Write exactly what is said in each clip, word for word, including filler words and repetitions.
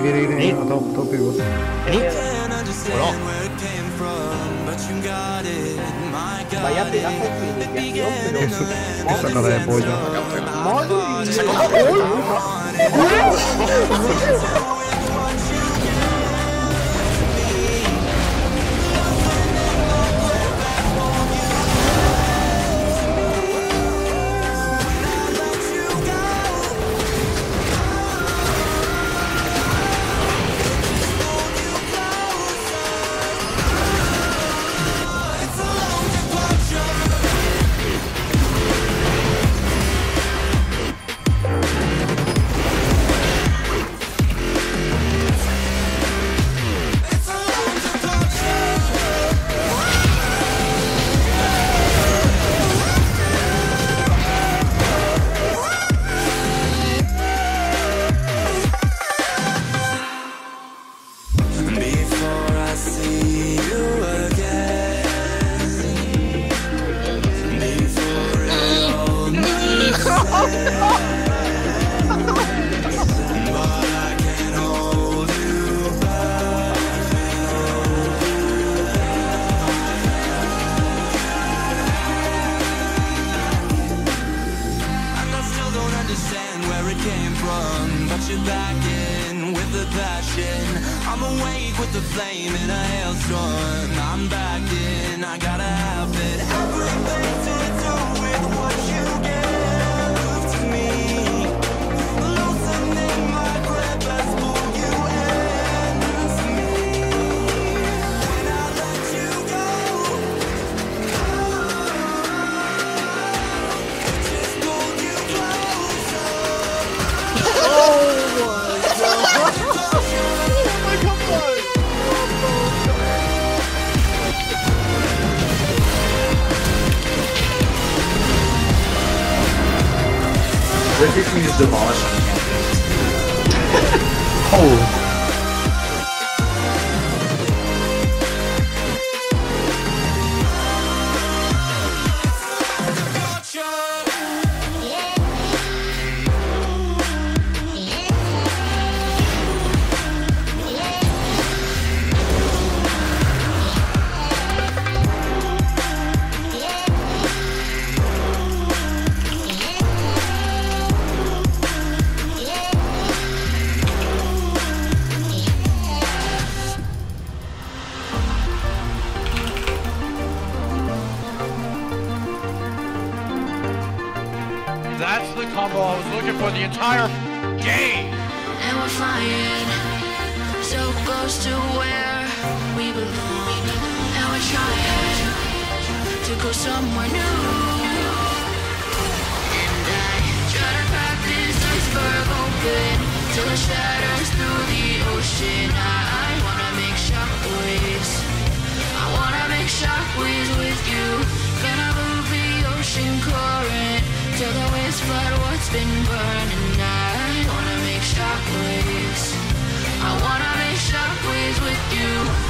Vieni, vieni, vieni, top, top pivot. Però Sbagliate la conferenza. Che su... Che sta cosa è poi già? stessa cosa. I'm awake with the flame in a hailstorm. I'm back in, I gotta have it. Everything to do with what you give to me. Loosening my grip as pull you into me. When I let you go, it just pulled you closer. This is me demolished. Oh! That's the combo I was looking for the entire game. And we're flying so close to where we belong. And we're trying to go somewhere new. And I try to crack this iceberg open till it shatters through the ocean. I, I wanna make shockwaves. I wanna make shockwaves with you. Gonna move the ocean current till the waves flood what's been burning. I wanna make shockwaves. I wanna make shockwaves with you.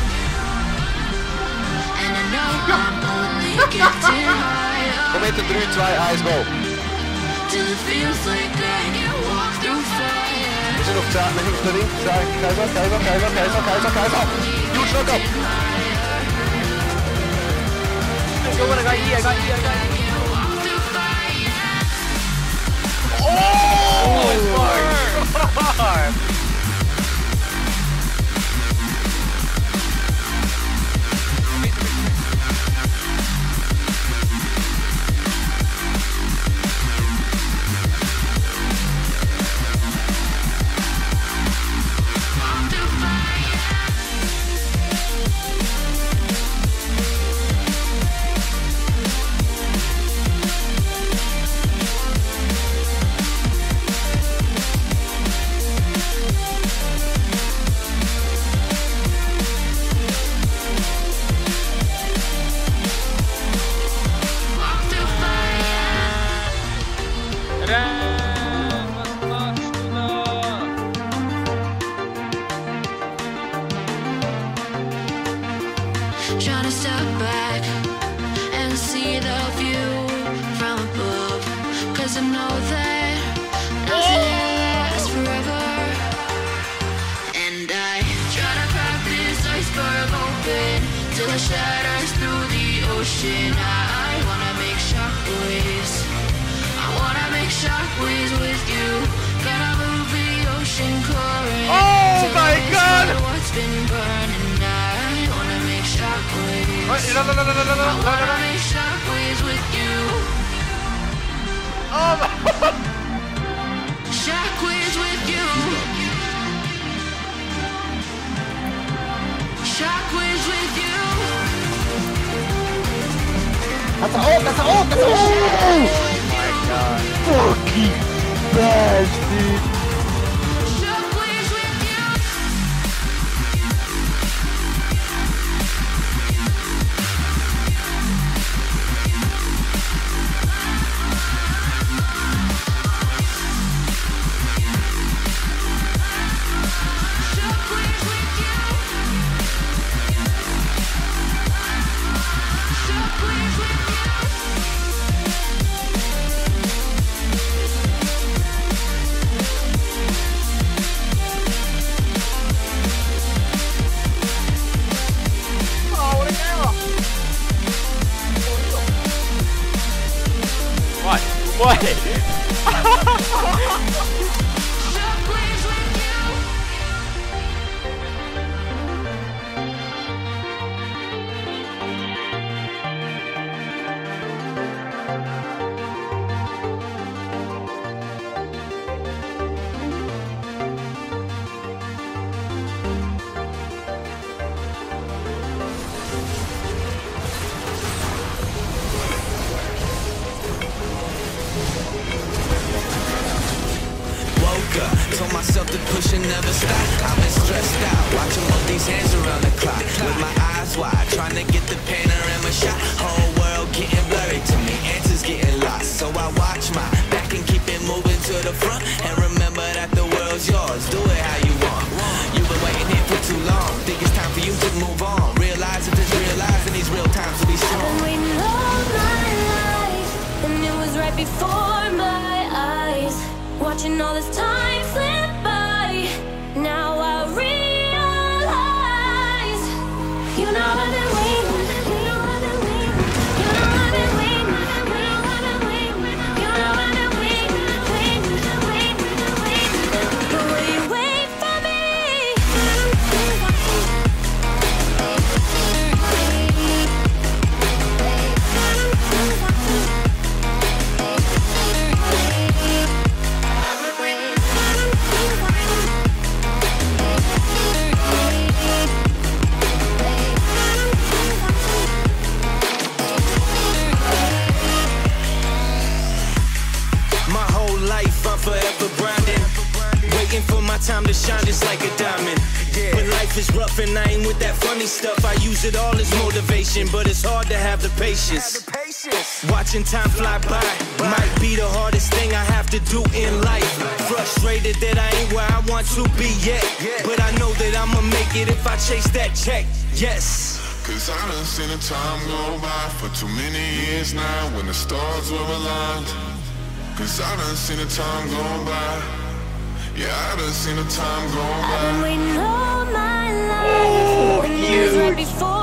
And I know I'm only getting higher. Kom in drie, twee, ice, go. Till it feels like I can walk through fire. Is er nog zaak met iets erin? Zaak, keizer, keizer, keizer, keizer, keizer, keizer. Huge knock up. Go on, I got E, I got E, I got E. Oh my god! Trying to step back and see the view from above. Cause I know that nothing lasts forever. And till it shatters through the ocean. I wanna make shockwaves. I wanna make shockwaves with you. Gonna move the ocean current. Oh my God! What's been burning? I wanna make shockwaves. Right, no, no, no, no, no, no, no, I no, wanna no. make shockwaves with you. Oh my. Shockwaves with you. Shockwaves with you. That's a ult, that's a ult, that's a ult! Fucking bastard. Shockwaves with you. Shockwaves with you. Shockwaves with you. What? What? Shockwaves with you. Told myself to push and never stop. I've been stressed out, watching both these hands around the clock. With my eyes wide, trying to get the panorama shot. Whole world getting blurry to me, answers getting lost. So I watch my back and keep it moving to the front. And remember that the world's yours, do it how you want. You've been waiting here for too long, think it's time for you to move on. Realize if it's realized in these real times to be I've strong. been waiting all my life, and it was right before my eyes. Watching all this time slip by, now I realize. You know I've been waiting, you know I've been waiting, you know I've been waiting, you know I've been waiting, you know I've been waiting, waiting, waiting, waiting. But will you wait for me? My whole life I'm forever grinding, waiting for my time to shine just like a diamond. When life is rough and I ain't with that funny stuff, I use it all as motivation, but it's hard to have the patience. Watching time fly by might be the hardest thing I have to do in life. Frustrated that I ain't where I want to be yet, but I know that I'ma make it if I chase that check. Yes. Cause I done seen the time go by for too many years now when the stars were aligned. Cause I done seen the time go by. Yeah, I done seen the time go I've been by. waiting all my life, and it was right before